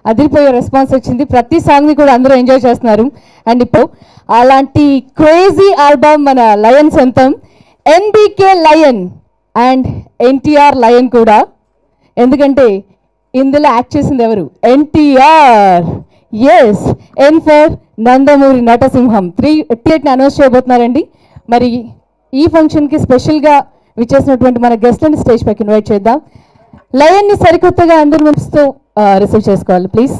అదిరిపోయే రెస్పాన్స్ వచ్చింది. ప్రతి సాంగ్ని కూడా అందరూ ఎంజాయ్ చేస్తున్నారు. అండ్ ఇప్పుడు అలాంటి క్రేజీ ఆల్బమ్ మన లయన్ సొంతం NBK lion and NTR lion కూడా. ఎందుకంటే ఇందులో యాక్ట్ చేసింది ఎవరు? NTR. Yes, N for Nandamuri నటసింహం 3 అనౌన్స్ చేయబోతున్నారండి. మరి ఈ ఫంక్షన్కి స్పెషల్గా విచ్చేసినటువంటి మన గెస్ట్ని స్టేజ్ పైకి ఇన్వైట్ చేద్దాం. లయన్ని సరికొత్తగా అందరి ముందుతో రిసీవ్ చేసుకోవాలి ప్లీజ్.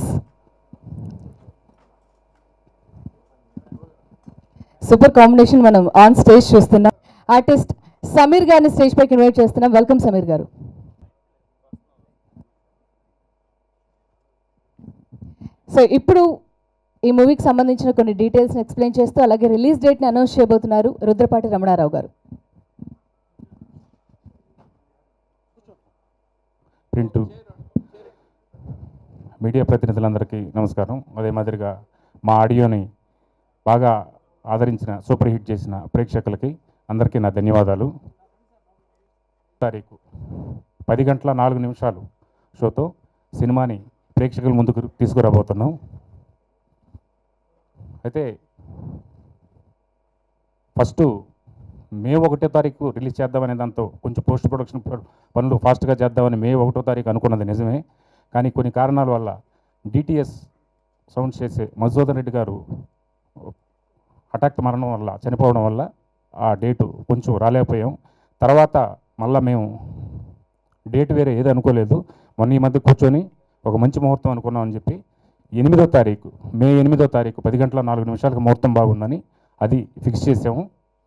సూపర్ కాంబినేషన్ మనం ఆన్ స్టేజ్ చూస్తున్నాం. ఆర్టిస్ట్ సమీర్ గారిని స్టేజ్ పైకి ఇన్వైట్ చేస్తున్నాం. వెల్కమ్ సమీర్ గారు. సో ఇప్పుడు ఈ మూవీకి సంబంధించిన కొన్ని డీటెయిల్స్ని ఎక్స్ప్లెయిన్ చేస్తూ అలాగే రిలీజ్ డేట్ని అనౌన్స్ చేయబోతున్నారు రుద్రపాటి రమణారావు గారు. ప్రింటు మీడియా ప్రతినిధులందరికీ నమస్కారం. అదే మాదిరిగా మా ఆడియోని బాగా ఆదరించిన, సూపర్ హిట్ చేసిన ప్రేక్షకులకి అందరికీ నా ధన్యవాదాలు. తారీఖు 10:04 షోతో సినిమాని ప్రేక్షకుల ముందుకు తీసుకురాబోతున్నాం. అయితే ఫస్ట్ మే 1వ తారీఖు రిలీజ్ చేద్దామనే దాంతో కొంచెం పోస్ట్ ప్రొడక్షన్ పనులు ఫాస్ట్గా చేద్దామని మే 1వ తారీఖు అనుకున్నది నిజమే. కానీ కొన్ని కారణాల వల్ల డిటిఎస్ సౌండ్స్ చేసే మధుసూదన్ రెడ్డి గారు హఠాత్ మరణం వల్ల, చనిపోవడం వల్ల ఆ డేటు కొంచెం రాలేకపోయాం. తర్వాత మళ్ళీ మేము డేట్ వేరే ఏది అనుకోలేదు. మొన్న ఈ మధ్య కూర్చొని ఒక మంచి ముహూర్తం అనుకున్నామని చెప్పి 8వ తారీఖు, మే 8వ తారీఖు 10:04 ముహూర్తం బాగుందని అది ఫిక్స్ చేసాము.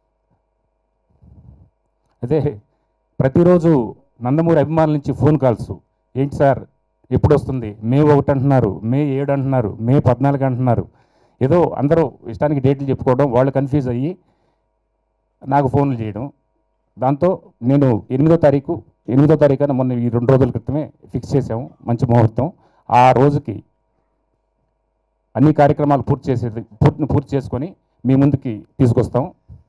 అదే ప్రతిరోజు నందమూరి అభిమానుల నుంచి ఫోన్ కాల్స్, ఏంటి సార్ ఎప్పుడు వస్తుంది, మే 1 అంటున్నారు, మే 7 అంటున్నారు, మే 14 అంటున్నారు. ఏదో అందరూ ఇష్టానికి డేట్లు చెప్పుకోవడం, వాళ్ళు కన్ఫ్యూజ్ అయ్యి నాకు ఫోన్లు చేయడం. దాంతో నేను 8వ తారీఖు అని మొన్న ఈ 2 రోజుల క్రితమే ఫిక్స్ చేసాము మంచి ముహూర్తం. ఆ రోజుకి అన్ని కార్యక్రమాలు పూర్తి చేసుకొని మీ ముందుకి తీసుకొస్తాం.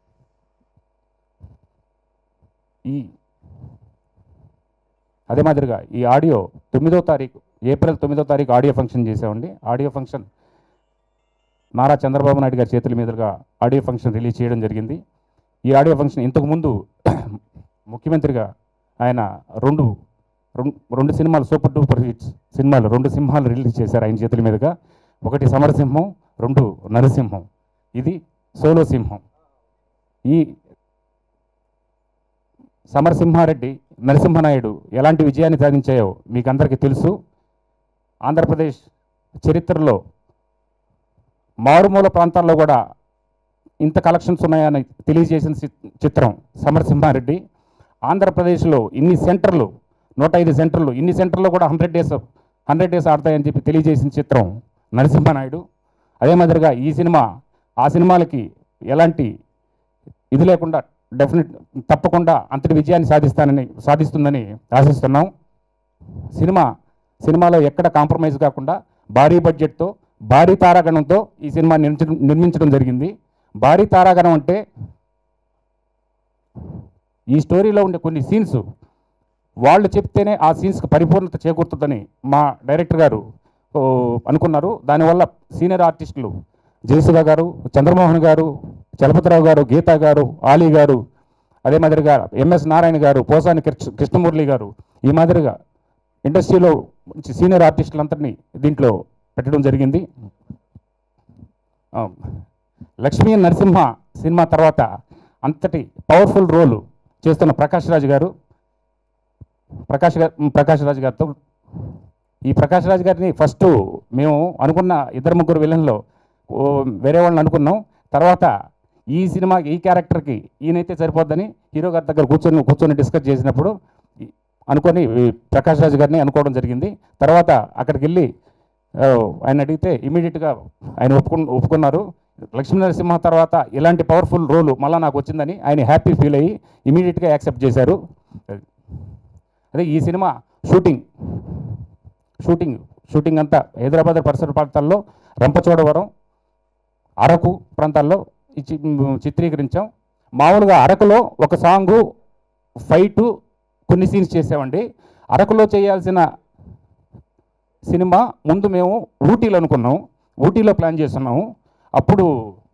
అదే మాదిరిగా ఈ ఆడియో 9వ తారీఖు, ఏప్రిల్ 9వ తారీఖు ఆడియో ఫంక్షన్ చేసామండి. ఆడియో ఫంక్షన్ నారా చంద్రబాబు నాయుడు గారి చేతుల మీదుగా ఆడియో ఫంక్షన్ రిలీజ్ చేయడం జరిగింది. ఈ ఆడియో ఫంక్షన్ ఇంతకుముందు ముఖ్యమంత్రిగా ఆయన రెండు సినిమాలు, సూపర్ డూపర్ హిట్స్ సినిమాలు, 2 సింహాలు రిలీజ్ చేశారు ఆయన చేతుల మీదుగా. ఒకటి సమరసింహం, 2 నరసింహం. ఇది సోలో సింహం. ఈ సమరసింహారెడ్డి, నరసింహనాయుడు ఎలాంటి విజయాన్ని సాధించాయో మీకు అందరికీ తెలుసు. ఆంధ్రప్రదేశ్ చరిత్రలో మారుమూల ప్రాంతాల్లో కూడా ఇంత కలెక్షన్స్ ఉన్నాయని తెలియజేసిన చిత్రం సమరసింహారెడ్డి. ఆంధ్రప్రదేశ్లో ఇన్ని సెంటర్లు, 105 సెంటర్లు, ఇన్ని సెంటర్లో కూడా 100 డేస్ ఆడతాయని చెప్పి తెలియజేసిన చిత్రం నరసింహనాయుడు. అదే మాదిరిగా ఈ సినిమా ఆ సినిమాలకి ఎలాంటి ఇది లేకుండా తప్పకుండా అంతటి విజయాన్ని సాధిస్తుందని ఆశిస్తున్నాం. సినిమాలో ఎక్కడ కాంప్రమైజ్ కాకుండా భారీ బడ్జెట్తో, భారీ తారాగణంతో ఈ సినిమా నిర్మించడం జరిగింది. భారీ తారాగణం అంటే ఈ స్టోరీలో ఉండే కొన్ని సీన్స్ వాళ్ళు చెప్తేనే ఆ సీన్స్కి పరిపూర్ణత చేకూరుతుందని మా డైరెక్టర్ గారు అనుకున్నారు. దానివల్ల సీనియర్ ఆర్టిస్టులు జయసుధ గారు, చంద్రమోహన్ గారు, చలపతిరావు గారు, గీతా గారు, ఆలీ గారు, అదే మాదిరిగా ఎంఎస్ నారాయణ గారు, పోసాని కృష్ణమురళి గారు, ఈ మాదిరిగా ఇండస్ట్రీలో సీనియర్ ఆర్టిస్టులందరినీ దీంట్లో పెట్టడం జరిగింది. లక్ష్మీ నరసింహ సినిమా తర్వాత అంతటి పవర్ఫుల్ రోలు చేస్తున్న ప్రకాష్ రాజ్ గారితో, ఈ ప్రకాష్ రాజ్ గారిని ఫస్ట్ మేము అనుకున్న 2-3 విలన్లో వేరే వాళ్ళని అనుకున్నాం. తర్వాత ఈ సినిమా ఈ క్యారెక్టర్కి ఈయనైతే సరిపోద్దని హీరో గారి దగ్గర కూర్చొని డిస్కస్ చేసినప్పుడు అనుకొని ప్రకాష్ రాజ్ గారిని అనుకోవడం జరిగింది. తర్వాత అక్కడికి వెళ్ళి ఆయన అడిగితే ఇమీడియట్గా ఆయన ఒప్పుకున్నారు. లక్ష్మీ నరసింహ తర్వాత ఇలాంటి పవర్ఫుల్ రోలు మళ్ళీ నాకు వచ్చిందని ఆయన హ్యాపీ ఫీల్ అయ్యి ఇమీడియట్గా యాక్సెప్ట్ చేశారు. అదే ఈ సినిమా షూటింగ్ అంతా హైదరాబాద్ పరిసర ప్రాంతాల్లో, రంపచోడవరం, అరకు ప్రాంతాల్లో చిత్రీకరించాం. మామూలుగా అరకులో ఒక సాంగు, ఫైటు, కొన్ని సీన్స్ చేసామండి. అరకులో చేయాల్సిన సినిమా ముందు మేము ఊటీలో అనుకున్నాం, ఊటీలో ప్లాన్ చేస్తున్నాము. అప్పుడు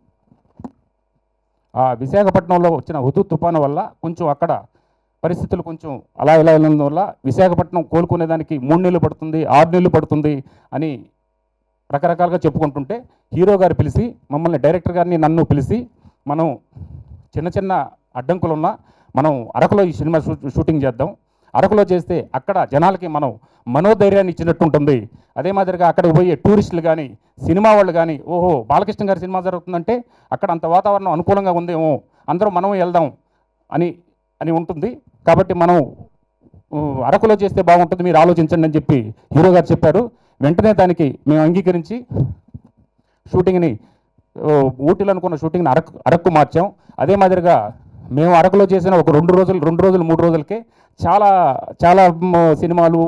ఆ విశాఖపట్నంలో వచ్చిన హుదూ తుఫాను వల్ల కొంచెం అక్కడ పరిస్థితులు కొంచెం అలా ఇలా వెళ్ళడం వల్ల విశాఖపట్నం కోలుకునేదానికి 3 నెలలు పడుతుంది, 6 నెలలు పడుతుంది అని రకరకాలుగా చెప్పుకుంటుంటే హీరో గారు పిలిచి మమ్మల్ని, డైరెక్టర్ గారిని నన్ను పిలిచి, మనం చిన్న చిన్న అడ్డంకులున్నా మనం అరకులో ఈ సినిమా షూటింగ్ చేద్దాం, అరకులో చేస్తే అక్కడ జనాలకి మనం మనోధైర్యాన్ని ఇచ్చినట్టు ఉంటుంది. అదే మాదిరిగా అక్కడికి పోయే టూరిస్టులు కానీ సినిమా వాళ్ళు కానీ, ఓహో బాలకృష్ణ గారి సినిమా జరుగుతుందంటే అక్కడ అంత వాతావరణం అనుకూలంగా ఉందేమో, అందరూ మనం వెళ్దాం అని ఉంటుంది. కాబట్టి మనం అరకులో చేస్తే బాగుంటుంది, మీరు ఆలోచించండి అని చెప్పి హీరో గారు చెప్పారు. వెంటనే దానికి మేము అంగీకరించి షూటింగ్ని ఊటీలో అనుకున్న షూటింగ్ని అరకు మార్చాం. అదే మాదిరిగా మేము అరకులో చేసిన ఒక 2 రోజులు 3 రోజులకే చాలా సినిమాలు,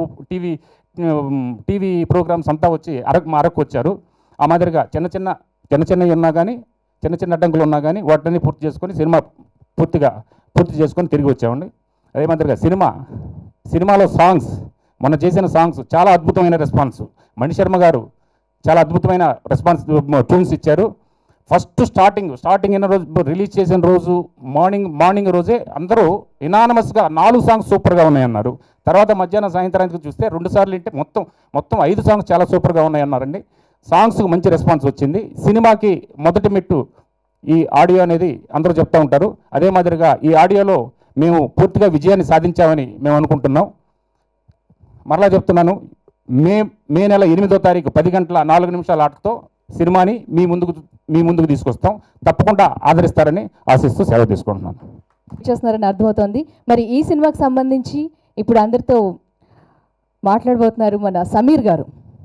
టీవీ ప్రోగ్రామ్స్ అంతా వచ్చి అరకు వచ్చారు. ఆ మాదిరిగా చిన్నవి ఉన్నా కానీ, చిన్న అడ్డంకులు ఉన్నా కానీ వాటిని పూర్తి చేసుకొని సినిమా పూర్తి చేసుకొని తిరిగి వచ్చామండి. అదే మాదిరిగా సినిమాలో సాంగ్స్, మొన్న చేసిన సాంగ్స్ చాలా అద్భుతమైన రెస్పాన్స్. మణిశర్మ గారు చాలా అద్భుతమైన రెస్పాన్స్ ట్యూన్స్ ఇచ్చారు. ఫస్ట్ స్టార్టింగ్ అయిన రోజు, రిలీజ్ చేసిన రోజు మార్నింగ్ రోజే అందరూ ఇనానమస్గా 4 సాంగ్స్ సూపర్గా ఉన్నాయన్నారు. తర్వాత మధ్యాహ్నం సాయంత్రానికి చూస్తే 2 సార్లు వింటే మొత్తం 5 సాంగ్స్ చాలా సూపర్గా ఉన్నాయన్నారండి. సాంగ్స్కి మంచి రెస్పాన్స్ వచ్చింది. సినిమాకి మొదటి మెట్టు ఈ ఆడియో అనేది అందరూ చెప్తూ ఉంటారు. అదే మాదిరిగా ఈ ఆడియోలో మేము పూర్తిగా విజయాన్ని సాధించామని మేము అనుకుంటున్నాం. మరలా చెప్తున్నాను, మే నెల 8వ తారీఖు 10:04 ఆటతో సినిమాని మీ ముందుకు తీసుకొస్తాం. తప్పకుండా ఆదరిస్తారని ఆశిస్తూ సెలవు తీసుకుంటున్నాను. చేస్తున్నారని అర్థమవుతోంది. మరి ఈ సినిమాకి సంబంధించి ఇప్పుడు అందరితో మాట్లాడబోతున్నారు మన సమీర్ గారు.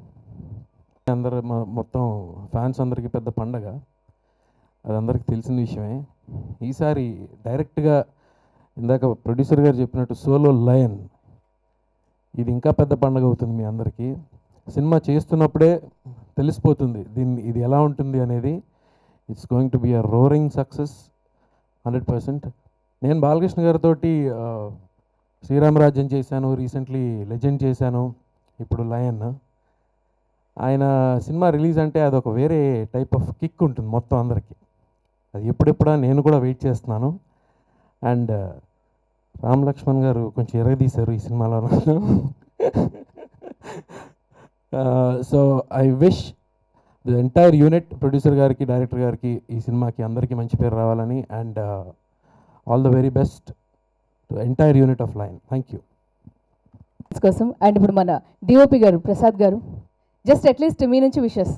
అందరూ మొత్తం ఫ్యాన్స్ అందరికీ పెద్ద పండగ, అది అందరికీ తెలిసిన విషయమే. ఈసారి డైరెక్ట్గా ఇందాక ప్రొడ్యూసర్ గారు చెప్పినట్టు సోలో లయన్, ఇది ఇంకా పెద్ద పండగ అవుతుంది మీ అందరికీ. సినిమా చేస్తున్నప్పుడే తెలిసిపోతుంది ఇది ఎలా ఉంటుంది అనేది. It's going to be a roaring success 100%. నేను బాలకృష్ణ గారితో శ్రీరామరాజ్యం చేశాను, రీసెంట్లీ లెజెండ్ చేశాను, ఇప్పుడు లయన్. ఆయన సినిమా రిలీజ్ అంటే అదొక వేరే టైప్ ఆఫ్ కిక్ ఉంటుంది మొత్తం అందరికీ. అది ఎప్పుడెప్పుడా నేను కూడా వెయిట్ చేస్తున్నాను. అండ్ రామ్ లక్ష్మణ్ గారు కొంచెం ఎరగదీశారు ఈ సినిమాలో. So I wish the entire unit, producer గారికి, డైరెక్టర్ గారికి, ఈ సినిమాకి అందరికీ మంచి పేరు రావాలని. And all the very best to entire unit of lion. Thank you కోసం. అండ్ ఇప్పుడు మన డిఓపి గారు ప్రసాద్ గారు, జస్ట్ అట్లీస్ట్ మీ నుంచి విషెస్.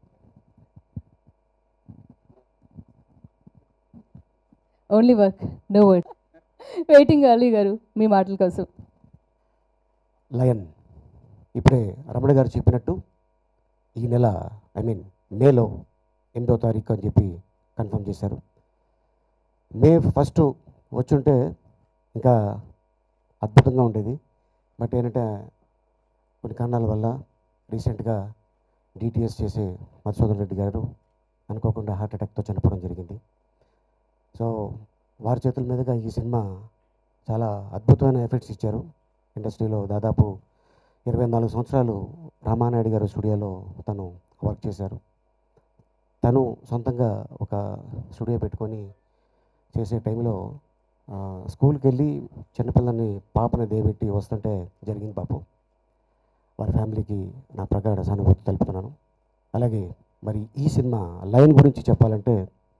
Only work, no word. Waiting Ali గారు, మీ మాటల కోసం. లయన్ ఇప్పుడే రమణ గారు చెప్పినట్టు ఈ నెల మేలో 8వ తారీఖు అని చెప్పి కన్ఫర్మ్ చేశారు. మే 1 వచ్చుంటే ఇంకా అద్భుతంగా ఉండేది. బట్ ఏంటంటే కొన్ని కారణాల వల్ల రీసెంట్గా డిటిఎస్ చేసే మధుసూదన్ రెడ్డి గారు అనుకోకుండా హార్ట్ అటాక్తో చనిపోవడం జరిగింది. సో వారి చేతుల మీదుగా ఈ సినిమా చాలా అద్భుతమైన ఎఫెక్ట్స్ ఇచ్చారు. ఇండస్ట్రీలో దాదాపు 24 సంవత్సరాలు రామానాయుడు గారు స్టూడియోలో తను వర్క్ చేశారు. తను సొంతంగా ఒక స్టూడియో పెట్టుకొని చేసే టైంలో స్కూల్కి వెళ్ళి చిన్నపిల్లని పాపని దేవెట్టి వస్తుంటే జరిగింది పాపం. వారి ఫ్యామిలీకి నా ప్రగాఢ సానుభూతి తెలుపుతున్నాను. అలాగే మరి ఈ సినిమా లైన్ గురించి చెప్పాలంటే,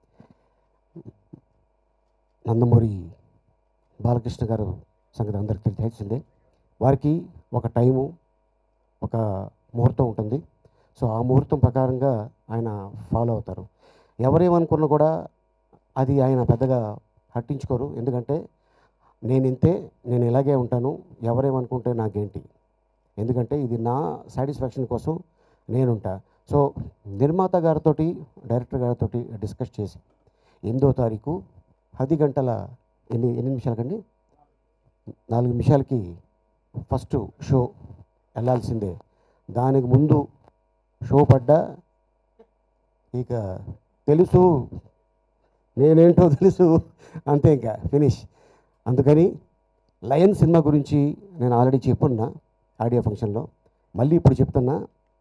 నందమూరి బాలకృష్ణ గారు సంగతి అందరికీ తెలిసిందే. వారికి ఒక టైము, ఒక ముహూర్తం ఉంటుంది. సో ఆ ముహూర్తం ప్రకారంగా ఆయన ఫాలో అవుతారు. ఎవరేమనుకున్నా కూడా అది ఆయన పెద్దగా పట్టించుకోరు. ఎందుకంటే నేను ఇలాగే ఉంటాను, ఎవరేమనుకుంటే నాకేంటి, ఎందుకంటే ఇది నా సాటిస్ఫాక్షన్ కోసం నేనుంటా. సో నిర్మాత గారితో, డైరెక్టర్ గారితో డిస్కస్ చేసి 8వ తారీఖు 10 గంటల ఎన్ని నిమిషాలకండి 4 నిమిషాలకి ఫస్ట్ షో వెళ్ళాల్సిందే. దానికి ముందు షో పడ్డా ఇక తెలుసు, నేనేంటో తెలుసు, అంతే, ఇంకా ఫినిష్. అందుకని లయన్ సినిమా గురించి నేను ఆల్రెడీ చెప్పున్నా ఆడియో ఫంక్షన్లో. మళ్ళీ ఇప్పుడు చెప్తున్నా,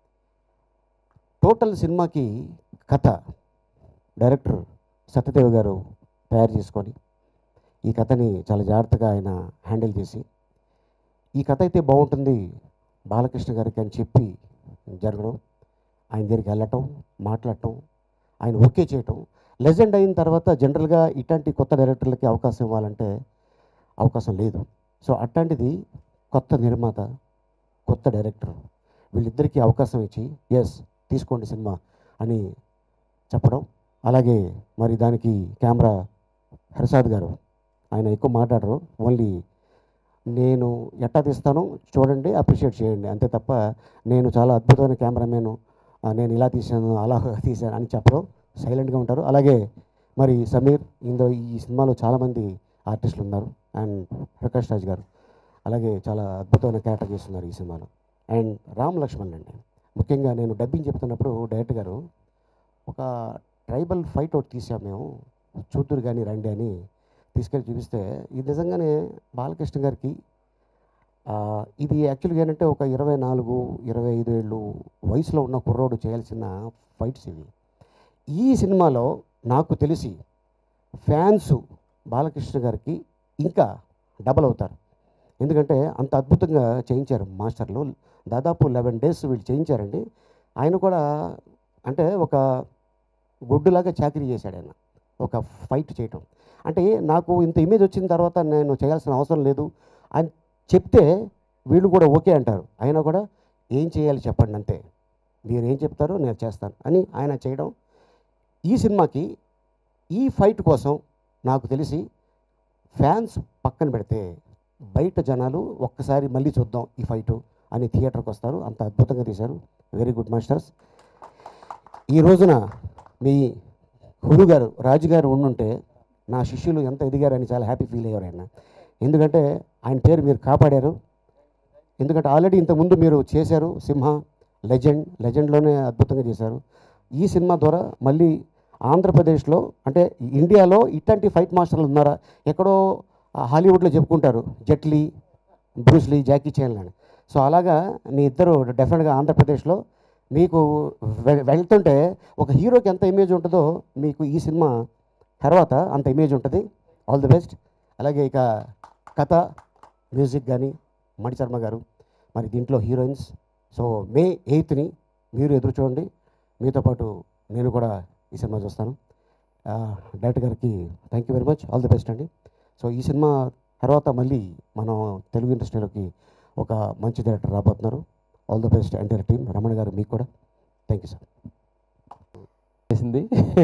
టోటల్ సినిమాకి కథ డైరెక్టర్ సత్యదేవ్ గారు తయారు చేసుకొని ఈ కథని చాలా జాగ్రత్తగా ఆయన హ్యాండిల్ చేసి, ఈ కథ అయితే బాగుంటుంది బాలకృష్ణ గారికి అని చెప్పి జరగడం, ఆయన దగ్గరికి వెళ్ళటం, మాట్లాడటం, ఆయన ఓకే చేయటం. లెజెండ్ అయిన తర్వాత జనరల్గా ఇట్లాంటి కొత్త డైరెక్టర్లకి అవకాశం ఇవ్వాలంటే అవకాశం లేదు. సో అట్లాంటిది కొత్త నిర్మాత, కొత్త డైరెక్టర్, వీళ్ళిద్దరికీ అవకాశం ఇచ్చి ఎస్ తీసుకోండి సినిమా అని చెప్పడం. అలాగే మరి దానికి కెమెరా హర్షాద్ గారు, ఆయన ఎక్కువ మాట్లాడరు, ఓన్లీ నేను ఎట్టా తీస్తాను చూడండి, అప్రిషియేట్ చేయండి అంతే తప్ప నేను చాలా అద్భుతమైన కెమెరామెను, నేను ఇలా తీశాను అలా తీశాను అని చెప్పడం, సైలెంట్గా ఉంటారు. అలాగే మరి సమీర్, ఇందులో ఈ సినిమాలో చాలామంది ఆర్టిస్టులు ఉన్నారు, అండ్ ప్రకాష్ రాజ్ గారు అలాగే చాలా అద్భుతమైన క్యారెక్టర్ చేస్తున్నారు ఈ సినిమాలో. అండ్ రామ్ లక్ష్మణ్ అండి, ముఖ్యంగా నేను డబ్బింగ్ చెప్తున్నప్పుడు డైరెక్టర్ గారు ఒక ట్రైబల్ ఫైట్ ఒకటి తీసాం మేము, చూతురు కానీ రండి అని తీసుకెళ్ళి చూపిస్తే, ఇది నిజంగానే బాలకృష్ణ గారికి ఇది యాక్చువల్గా ఏంటంటే ఒక 24-25 ఏళ్ళు వయసులో ఉన్న కుర్రోడు చేయాల్సిన ఫైట్స్ ఇవి. ఈ సినిమాలో నాకు తెలిసి ఫ్యాన్స్ బాలకృష్ణ గారికి ఇంకా డబల్ అవుతారు, ఎందుకంటే అంత అద్భుతంగా చేయించారు మాస్టర్లు. దాదాపు 11 days వీళ్ళు చేయించారండి. ఆయన కూడా అంటే ఒక గుడ్డులాగా చాకరీ చేశాడు ఆయన, ఒక ఫైట్ చేయటం. అంటే నాకు ఇంత ఇమేజ్ వచ్చిన తర్వాత నేను చేయాల్సిన అవసరం లేదు అని చెప్తే వీళ్ళు కూడా ఓకే అంటారు. అయినా కూడా ఏం చేయాలి చెప్పండి అంతే, మీరు ఏం చెప్తారో నేను చేస్తాను అని ఆయన చేయడం. ఈ సినిమాకి ఈ ఫైట్ కోసం నాకు తెలిసి ఫ్యాన్స్ పక్కన పెడితే బయట జనాలు ఒక్కసారి మళ్ళీ చూద్దాం ఈ ఫైటు అని థియేటర్కి వస్తారు, అంత అద్భుతంగా తీశారు. Very good masters. ఈ రోజున మీ గురువు గారు రాజుగారు ఉండుంటే నా శిష్యులు ఎంత ఎదిగారని చాలా హ్యాపీ ఫీల్ అయ్యారు ఆయన, ఎందుకంటే ఆయన పేరు మీరు కాపాడారు. ఎందుకంటే ఆల్రెడీ ఇంతకుముందు మీరు చేశారు సింహ, లెజెండ్లోనే అద్భుతంగా చేశారు. ఈ సినిమా ద్వారా మళ్ళీ ఆంధ్రప్రదేశ్లో అంటే ఇండియాలో ఇట్లాంటి ఫైట్ మాస్టర్లు ఉన్నారా? ఎక్కడో హాలీవుడ్లో చెప్పుకుంటారు జెట్లీ, బ్రూస్లీ, జాకీ చాన్ అని. సో అలాగా మీ ఇద్దరు డెఫినెట్గా ఆంధ్రప్రదేశ్లో మీకు వెళ్తుంటే ఒక హీరోకి ఎంత ఇమేజ్ ఉంటుందో మీకు ఈ సినిమా తర్వాత అంత ఇమేజ్ ఉంటుంది. All the best. అలాగే ఇక కథ, మ్యూజిక్ కానీ మణిశర్మ గారు, మరి దీంట్లో హీరోయిన్స్. సో May 8th మీరు ఎదురు చూడండి, మీతో పాటు నేను కూడా ఈ సినిమా చూస్తాను. డైరెక్టర్ గారికి thank you very much, all the best అండి. సో ఈ సినిమా తర్వాత మళ్ళీ మనం తెలుగు ఇండస్ట్రీలోకి ఒక మంచి డైరెక్టర్ రాబోతున్నారు. All the best entire team. Ramana గారు మీకు కూడా థ్యాంక్ యూ సార్. చేసింది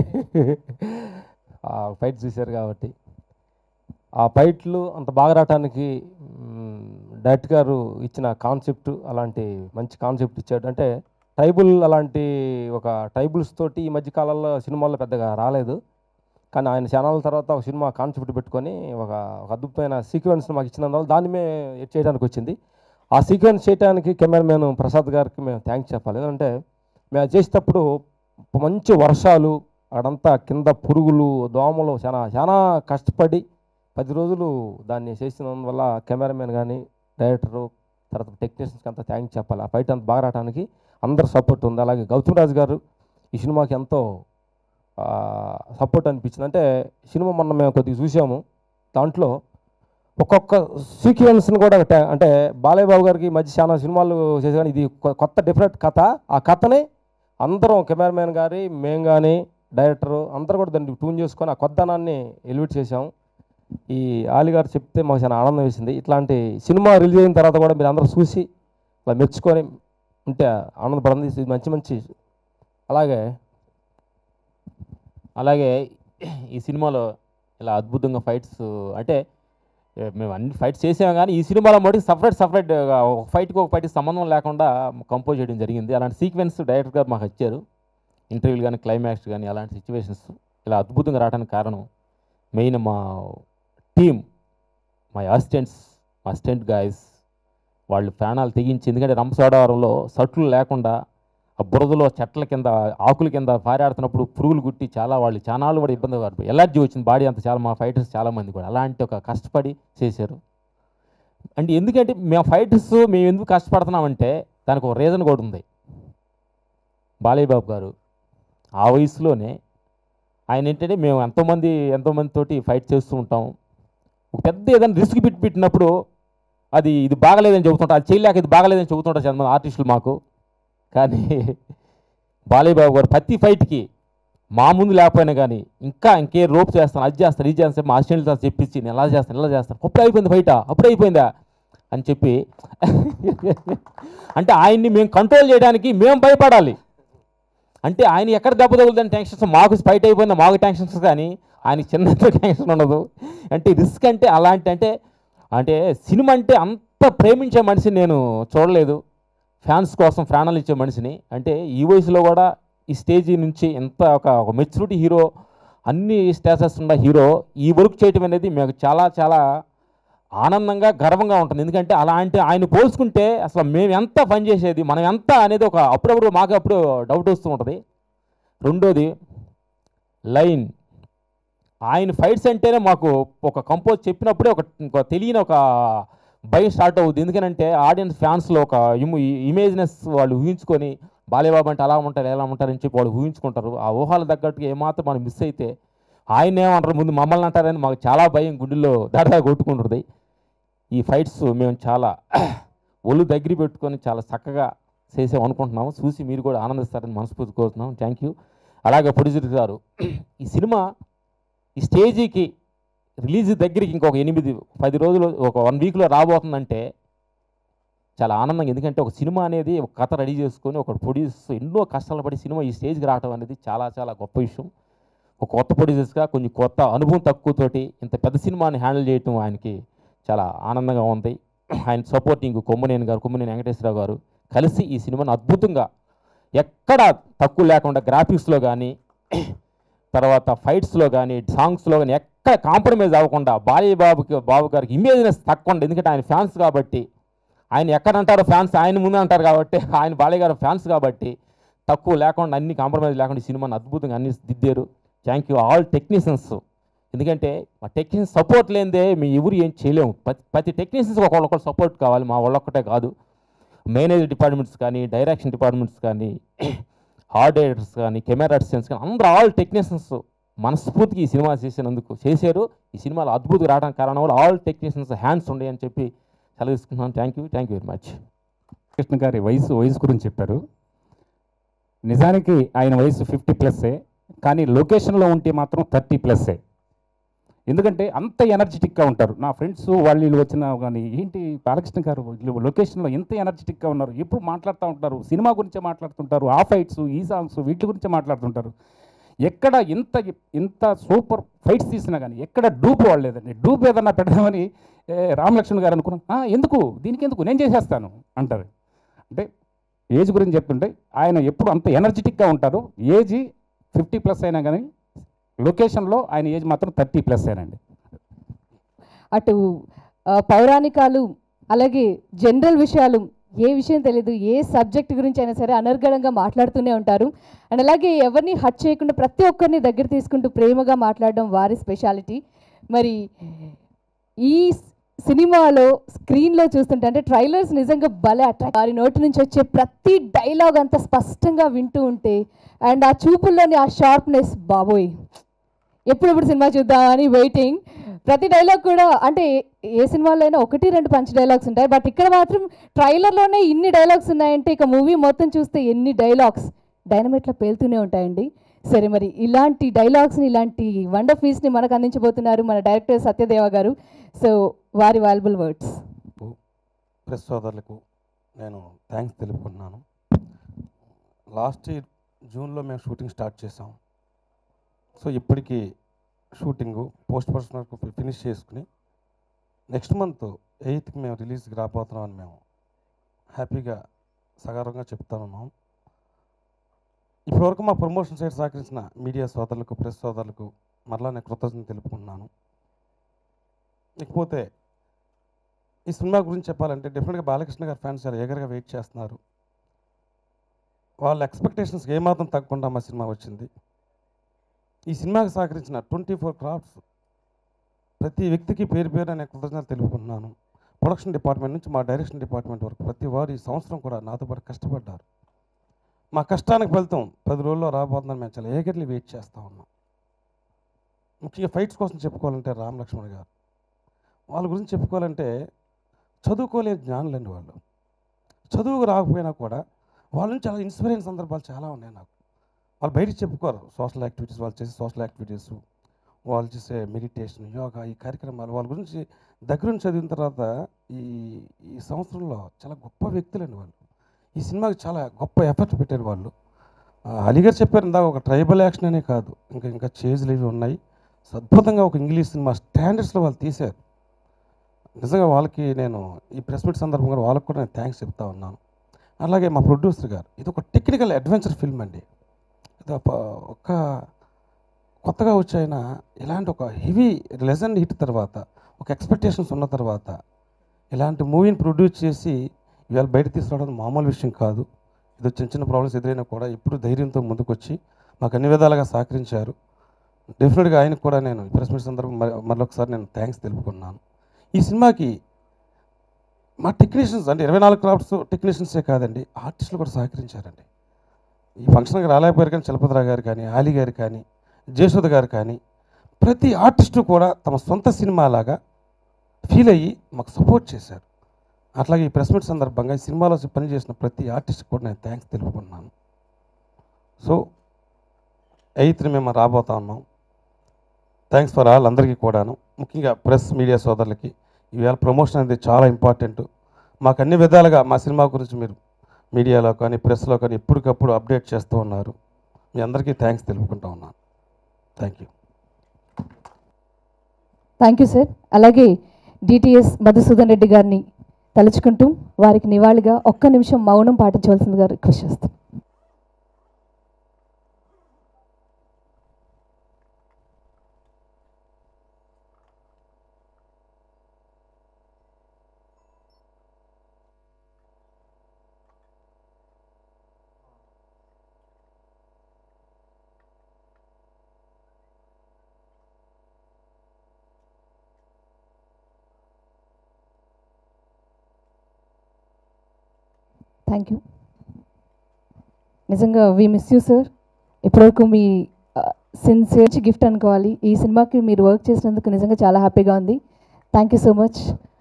ఆ ఫైట్ చూశారు కాబట్టి, ఆ ఫైట్లు అంత బాగా రావడానికి డైరెక్టర్ గారు ఇచ్చిన కాన్సెప్ట్ అలాంటి మంచి కాన్సెప్ట్ ఇచ్చాడు. అంటే ట్రైబుల్ అలాంటి ఒక ట్రైబుల్స్ తోటి ఈ మధ్య కాలంలో సినిమాల్లో పెద్దగా రాలేదు, కానీ ఆయన ఛానల్ తర్వాత ఒక సినిమా కాన్సెప్ట్ పెట్టుకొని ఒక అద్భుతమైన సీక్వెన్స్ మాకు ఇచ్చినందువల్ల దాన్ని మేము ఎడ్ చేయడానికి వచ్చింది. ఆ సీక్వెన్స్ చేయడానికి కెమెరామెన్ ప్రసాద్ గారికి మేము థ్యాంక్స్ చెప్పాలి. ఎందుకంటే మేము చేసేటప్పుడు మంచి వర్షాలు, అక్కడంతా కింద పురుగులు, దోమలు, చాలా చాలా కష్టపడి 10 రోజులు దాన్ని చేసినందువల్ల కెమెరామెన్ కానీ డైరెక్టరు తర్వాత టెక్నీషియన్స్కి అంతా థ్యాంక్స్ చెప్పాలి. ఆ ఫైట్ అంత బాగా రావడానికి అందరు సపోర్ట్ ఉంది. అలాగే గౌతమ్ రాజు గారు ఈ సినిమాకి ఎంతో సపోర్ట్ అనిపించింది. అంటే సినిమా మొన్న మేము కొద్దిగా చూసాము, దాంట్లో ఒక్కొక్క సీక్వెన్స్ని కూడా అంటే బాలయ్య బాబు గారికి మధ్య చాలా సినిమాలు చేసే కానీ ఇది కొత్త డిఫరెంట్ కథ. ఆ కథని అందరం కెమెరామెన్ గారి, మేము కానీ డైరెక్టరు అందరూ కూడా దాన్ని ట్యూన్ చేసుకొని ఆ కొత్తనాన్ని ఎలివేట్ చేసాము. ఈ ఆలి గారు చెప్తే మాకు చాలా ఆనందం వేసింది. ఇట్లాంటి సినిమా రిలీజ్ అయిన తర్వాత కూడా మీరు అందరూ చూసి ఇలా మెచ్చుకొని ఉంటే ఆనందపడింది. ఇది మంచి మంచి అలాగే ఈ సినిమాలో ఇలా అద్భుతంగా ఫైట్స్, అంటే మేము అన్ని ఫైట్స్ చేసాము కానీ ఈ సినిమాలో మటుకు సపరేట్గా ఒక ఫైట్కి ఒక ఫైట్కి సంబంధం లేకుండా కంపోజ్ చేయడం జరిగింది. అలాంటి సీక్వెన్స్ డైరెక్టర్ గారు మాకు ఇచ్చారు. ఇంటర్వ్యూలు కానీ క్లైమాక్స్ కానీ అలాంటి సిచ్యువేషన్స్ ఇలా అద్భుతంగా రావడానికి కారణం మెయిన్ మా టీమ్, మా అసిస్టెంట్ గాయస్, వాళ్ళు ప్రాణాలు తెగించి, ఎందుకంటే రంపచోడవరంలో సట్లు లేకుండా ఆ బురదలో చెట్ల కింద ఆకుల కింద పారాడుతున్నప్పుడు పురుగులు గుట్టి వాళ్ళు చాలా కూడా ఇబ్బంది పడిపోయి ఎలర్జీ వచ్చింది బాడీ అంతా. మా ఫైటర్స్ చాలామంది కూడా అలాంటి ఒక కష్టపడి చేశారు. అంటే ఎందుకంటే మేము ఫైటర్స్ మేము ఎందుకు కష్టపడుతున్నామంటే దానికి ఒక రీజన్ కూడా ఉంది. బాలయ్య బాబు గారు ఆ వయసులోనే ఆయన ఏంటంటే మేము ఎంతోమందితోటి ఫైట్ చేస్తూ ఉంటాం. ఒక పెద్ద ఏదైనా రిస్క్ పెట్టినప్పుడు ఇది బాగలేదని చెబుతుంటారు, అది చేయలేక ఇది బాగలేదని చెబుతుంటారు చాలా మంది ఆర్టిస్టులు మాకు. కానీ బాలయ్య బాబు గారు ప్రతి ఫైట్కి మా ముందు లేకపోయినా కానీ ఇంకే రోప్ చేస్తాను, అది చేస్తాను, ఇది చేస్తాను, మా అసిస్టెంట్లతో చెప్పించి నేను ఇలా చేస్తాను, అప్పుడే అయిపోయింది ఫైటా, అప్పుడే అయిపోయిందా అని చెప్పి అంటే ఆయన్ని మేము కంట్రోల్ చేయడానికి మేము భయపడాలి. అంటే ఆయన ఎక్కడ దెబ్బ తగులుదని టెన్షన్స్, మాకు ఫైట్ అయిపోయిందా మాకు టెన్షన్స్, కానీ ఆయనకి చిన్న టెన్షన్ ఉండదు. అంటే రిస్క్ అంటే అలాంటి అంటే సినిమా అంటే అంత ప్రేమించే మనిషిని నేను చూడలేదు. ఫ్యాన్స్ కోసం ప్రాణాలు ఇచ్చే మనిషిని. అంటే ఈ వయసులో కూడా ఈ స్టేజ్ నుంచి ఎంత ఒక మెచ్యూరిటీ హీరో, అన్ని స్టేటస్ ఉన్న హీరో ఈ వర్క్ చేయటం అనేది మీకు చాలా చాలా ఆనందంగా గర్వంగా ఉంటుంది. ఎందుకంటే అలాంటి ఆయన పోల్చుకుంటే అసలు మేము ఎంత పని చేసేది, మనం ఎంత అనేది అప్పుడప్పుడు మాకు అప్పుడు డౌట్ వస్తూ ఉంటుంది. రెండోది లైన్, ఆయన ఫైట్స్ అంటేనే మాకు ఒక కంపోజ్ చెప్పినప్పుడే ఒక తెలియని ఒక భయం స్టార్ట్ అవుతుంది. ఎందుకంటే ఆడియన్స్ ఫ్యాన్స్లో ఒక ఇమేజ్నెస్ వాళ్ళు ఊహించుకొని బాలయ్యబాబు అంటే అలా ఉంటారు ఎలా ఉంటారని చెప్పి వాళ్ళు ఊహించుకుంటారు. ఆ ఊహలు తగ్గట్టుగా ఏమాత్రం మనం మిస్ అయితే ఆయన ఏమంటారు ముందు మమ్మల్ని అంటారని మాకు చాలా భయం గుండెల్లో దాదాగా కొట్టుకుంటుంది. ఈ ఫైట్స్ మేము చాలా ఒళ్ళు దగ్గర పెట్టుకొని చాలా చక్కగా చేసామనుకుంటున్నాము. చూసి మీరు కూడా ఆనందిస్తారని మనస్ఫూర్తి కోరుతున్నాం. Thank you. అలాగే ప్రొడ్యూసర్ గారు ఈ సినిమా ఈ స్టేజీకి రిలీజ్ దగ్గరికి ఇంకొక 8-10 రోజులు ఒక 1 వీక్లో రాబోతుందంటే చాలా ఆనందంగా. ఎందుకంటే ఒక సినిమా అనేది ఒక కథ రెడీ చేసుకొని ఒక ప్రొడ్యూసర్ ఎన్నో కష్టాలు పడి సినిమా ఈ స్టేజ్కి రావడం అనేది చాలా చాలా గొప్ప విషయం. ఒక కొత్త ప్రొడ్యూసర్స్గా కొంచెం కొత్త అనుభవం తక్కువతోటి ఇంత పెద్ద సినిమాని హ్యాండిల్ చేయటం ఆయనకి చాలా ఆనందంగా ఉంది. ఆయన సపోర్టింగ్ కొమ్మనేని వెంకటేశ్వరరావు గారు కలిసి ఈ సినిమాని అద్భుతంగా ఎక్కడ తక్కువ లేకుండా గ్రాఫిక్స్లో కానీ తర్వాత ఫైట్స్లో కానీ సాంగ్స్లో కానీ ఎక్కడ కాంప్రమైజ్ అవ్వకుండా బాలయ్య బాబు గారికి ఇమేజ్నెస్ తక్కువ. ఎందుకంటే ఆయన ఫ్యాన్స్ కాబట్టి, ఆయన ఎక్కడ అంటారో ఫ్యాన్స్ ఆయన ముందు అంటారు కాబట్టి, ఆయన బాలయ్య గారు ఫ్యాన్స్ కాబట్టి తక్కువ లేకుండా అన్ని కాంప్రమైజ్ లేకుండా ఈ సినిమాని అద్భుతంగా అన్ని దిద్దారు. Thank you all technicians. ఎందుకంటే మా టెక్నీషియన్స్ సపోర్ట్ లేనిదే మేము ఎవరు ఏం చేయలేము. ప్రతి టెక్నీషియన్స్ ఒకళ్ళొకరు సపోర్ట్ కావాలి, మా వాళ్ళొక్కటే కాదు. మేనేజర్ డిపార్ట్మెంట్స్ కానీ, డైరెక్షన్ డిపార్ట్మెంట్స్ కానీ, ఆర్ట్ డైరెక్టర్స్ కానీ, కెమెరా అసిస్టెంట్స్ కానీ అందరూ ఆల్ టెక్నీషియన్స్ మనస్ఫూర్తిగా ఈ సినిమా చేశారు. ఈ సినిమాలో అద్భుతంగా రావడానికి కారణం కూడా ఆల్ టెక్నీషియన్స్ హ్యాండ్స్ ఉన్నాయని చెప్పి సెలవిస్తున్నాను. Thank you very much. Krishna గారి వయసు గురించి చెప్పారు. నిజానికి ఆయన వయసు 50+, కానీ లొకేషన్లో ఉంటే మాత్రం 30+. ఎందుకంటే అంత ఎనర్జెటిక్గా ఉంటారు. నా ఫ్రెండ్స్ వాళ్ళు వచ్చినా కానీ ఏంటి బాలకృష్ణ గారు లొకేషన్లో ఎంత ఎనర్జెటిక్గా ఉన్నారు, ఎప్పుడు మాట్లాడుతూ ఉంటారు, సినిమా గురించే మాట్లాడుతుంటారు, ఆ ఫైట్స్ ఈ సాంగ్స్ వీటి గురించే మాట్లాడుతుంటారు. ఎక్కడ ఇంత సూపర్ ఫైట్స్ తీసినా కానీ ఎక్కడ డూప్ వాడలేదండి. డూప్ ఏదన్నా పెడదామని రామలక్ష్మణ్ గారు అనుకున్నాం, ఎందుకు దీనికి ఎందుకు నేను చేసేస్తాను అంటారు. అంటే ఏజ్ గురించి చెప్తుంటే ఆయన ఎప్పుడు అంత ఎనర్జెటిక్గా ఉంటారు. ఏజ్ 50+ అయినా కానీ లొకేషన్లో ఆయన ఏజ్ మాత్రం 30+ అయినండి. అటు పౌరాణికాలు అలాగే జనరల్ విషయాలు ఏ విషయం తెలియదు, ఏ సబ్జెక్ట్ గురించి అయినా సరే అనర్గళంగా మాట్లాడుతూనే ఉంటారు. అండ్ అలాగే ఎవరిని హట్ చేయకుండా ప్రతి ఒక్కరిని దగ్గర తీసుకుంటూ ప్రేమగా మాట్లాడడం వారి స్పెషాలిటీ. మరి ఈ సినిమాలో స్క్రీన్లో చూస్తుంటే అంటే ట్రైలర్స్ నిజంగా భలే అట్రాక్ట్. వారి నోటి నుంచి వచ్చే ప్రతి డైలాగ్ అంత స్పష్టంగా వింటూ ఉంటే అండ్ ఆ చూపుల్లోని ఆ షార్ప్నెస్, బాబోయ్ ఎప్పుడెప్పుడు సినిమా చూద్దామని వెయిటింగ్. ప్రతి డైలాగ్ కూడా అంటే ఏ సినిమాలో అయినా 1-2 పంచ్ డైలాగ్స్ ఉంటాయి, బట్ ఇక్కడ మాత్రం ట్రైలర్లోనే ఇన్ని డైలాగ్స్ ఉన్నాయంటే ఇక మూవీ మొత్తం చూస్తే ఎన్ని డైలాగ్స్ డైనమైట్లో పేలుతూనే ఉంటాయండి. సరే, మరి ఇలాంటి డైలాగ్స్ని ఇలాంటి వండర్ ఫీస్ని మనకు అందించబోతున్నారు మన డైరెక్టర్ సత్యదేవ గారు. సో వారి వాల్యుబుల్ వర్డ్స్. ప్రెస్ సోదరులకు నేను థ్యాంక్స్ తెలుపుకుంటున్నాను. లాస్ట్ ఇయర్ జూన్లో మేము షూటింగ్ స్టార్ట్ చేసాం. సో ఇప్పటికీ షూటింగు పోస్ట్ ప్రొడక్షన్ వరకు ఫినిష్ చేసుకుని నెక్స్ట్ మంత్ 8th మేము రిలీజ్కి రాబోతున్నామని మేము హ్యాపీగా సగర్వంగా చెప్తానున్నాం. ఇప్పటివరకు మా ప్రమోషన్ సైడ్ సహకరించిన మీడియా సోదరులకు, ప్రెస్ సోదరులకు మరలా నేను కృతజ్ఞతలు తెలుపుకుంటున్నాను. ఇకపోతే ఈ సినిమా గురించి చెప్పాలంటే డెఫినెట్గా బాలకృష్ణ గారి ఫ్యాన్స్ చాలా ఎగరగా వెయిట్ చేస్తున్నారు. వాళ్ళ ఎక్స్పెక్టేషన్స్కి ఏమాత్రం తగ్గకుండా మా సినిమా వచ్చింది. ఈ సినిమాకి సహకరించిన 24 క్రాఫ్ట్స్ ప్రతి వ్యక్తికి పేరు నేను కృతజ్ఞతలు తెలుపుకుంటున్నాను. ప్రొడక్షన్ డిపార్ట్మెంట్ నుంచి మా డైరెక్షన్ డిపార్ట్మెంట్ వరకు ప్రతి వారు ఈ సంవత్సరం కూడా నాతో పాటు కష్టపడ్డారు. మా కష్టానికి ఫలితం 10 రోజుల్లో రాబోతుందని మేము చాలా ఏగర్లీ వెయిట్ చేస్తూ ఉన్నాం. ముఖ్యంగా ఫైట్స్ కోసం చెప్పుకోవాలంటే రామ్ లక్ష్మణ్ గారు, వాళ్ళ గురించి చెప్పుకోవాలంటే చదువుకోలేని జ్ఞానులండి వాళ్ళు. చదువుకు రాకపోయినా కూడా వాళ్ళ నుంచి చాలా ఇన్స్పైరింగ్ సందర్భాలు చాలా ఉన్నాయి నాకు. వాళ్ళు బయటికి చెప్పుకోరు. సోషల్ యాక్టివిటీస్, వాళ్ళు చేసే సోషల్ యాక్టివిటీస్, వాళ్ళు చేసే మెడిటేషన్, యోగా, ఈ కార్యక్రమాలు వాళ్ళ గురించి దగ్గర నుంచి చదివిన తర్వాత ఈ ఈ సంవత్సరంలో చాలా గొప్ప వ్యక్తులండి వాళ్ళు. ఈ సినిమాకి చాలా గొప్ప ఎఫర్ట్ పెట్టారు వాళ్ళు. అలీగారు చెప్పారు ఇందాక, ఒక ట్రైబల్ యాక్షన్ అనే కాదు, ఇంకా చేజ్లు ఇవి ఉన్నాయి. అద్భుతంగా ఒక ఇంగ్లీష్ సినిమా స్టాండర్డ్స్లో వాళ్ళు తీశారు. నిజంగా వాళ్ళకి నేను ఈ ప్రెస్ మీట్ సందర్భంగా వాళ్ళకి కూడా నేను థ్యాంక్స్ చెప్తా ఉన్నాను. అలాగే మా ప్రొడ్యూసర్ గారు, ఇది ఒక టెక్నికల్ అడ్వెంచర్ ఫిల్మ్ అండి. ఇది ఒక కొత్తగా వచ్చాయిన ఇలాంటి ఒక హెవీ లెజెండ్ హిట్ తర్వాత, ఒక ఎక్స్పెక్టేషన్స్ ఉన్న తర్వాత ఇలాంటి మూవీని ప్రొడ్యూస్ చేసి ఇవాళ బయట తీసుకురావడం మామూలు విషయం కాదు. ఇది చిన్న చిన్న ప్రాబ్లమ్స్ ఎదురైనా కూడా ఇప్పుడు ధైర్యంతో ముందుకొచ్చి మాకు అన్ని విధాలుగా సహకరించారు. డెఫినెట్గా ఆయనకు కూడా నేను ప్రెస్ మీట్ సందర్భం మరొకసారి నేను థ్యాంక్స్ తెలుపుకున్నాను. ఈ సినిమాకి మా టెక్నీషియన్స్ అంటే 24 క్రాఫ్ట్స్ టెక్నీషియన్సే కాదండి, ఆర్టిస్టులు కూడా సహకరించారండి. ఈ ఫంక్షన్కి రాలేకపోయారు కానీ చలపతిరావు గారు కానీ, ఆలీ గారు కానీ, జయసుధ గారు కానీ, ప్రతి ఆర్టిస్టు కూడా తమ సొంత సినిమాలాగా ఫీల్ అయ్యి మాకు సపోర్ట్ చేశారు. అట్లాగే ఈ ప్రెస్ మీట్ సందర్భంగా ఈ సినిమాలో పనిచేసిన ప్రతి ఆర్టిస్ట్కి కూడా నేను థ్యాంక్స్ తెలుపుకున్నాను. సో 8th మేము రాబోతా ఉన్నాం. థ్యాంక్స్ ఫర్ ఆల్ అందరికీ కూడాను, ముఖ్యంగా ప్రెస్ మీడియా సోదరులకి. ఈవేళ ప్రమోషన్ అనేది చాలా ఇంపార్టెంట్. మాకు అన్ని విధాలుగా మా సినిమా గురించి మీరు మీడియాలో కానీ ప్రెస్లో కానీ ఎప్పటికప్పుడు అప్డేట్ చేస్తూ ఉన్నారు. మీ అందరికీ థ్యాంక్స్ తెలుపుకుంటూ ఉన్నాను. Thank you. Thank you sir. అలాగే డిటిఎస్ మధుసూదన్ రెడ్డి గారిని తలుచుకుంటూ వారికి నివాళిగా ఒక్క నిమిషం మౌనం పాటించవలసిందిగా రిక్వెస్ట్ చేస్తాను. Thank you. నిజంగా వి మిస్ యూ సార్. ఇప్పటివరకు మీ సిన్సియర్ గిఫ్ట్ అనుకోవాలి. ఈ సినిమాకి మీరు వర్క్ చేసినందుకు నిజంగా చాలా హ్యాపీగా ఉంది. Thank you so much.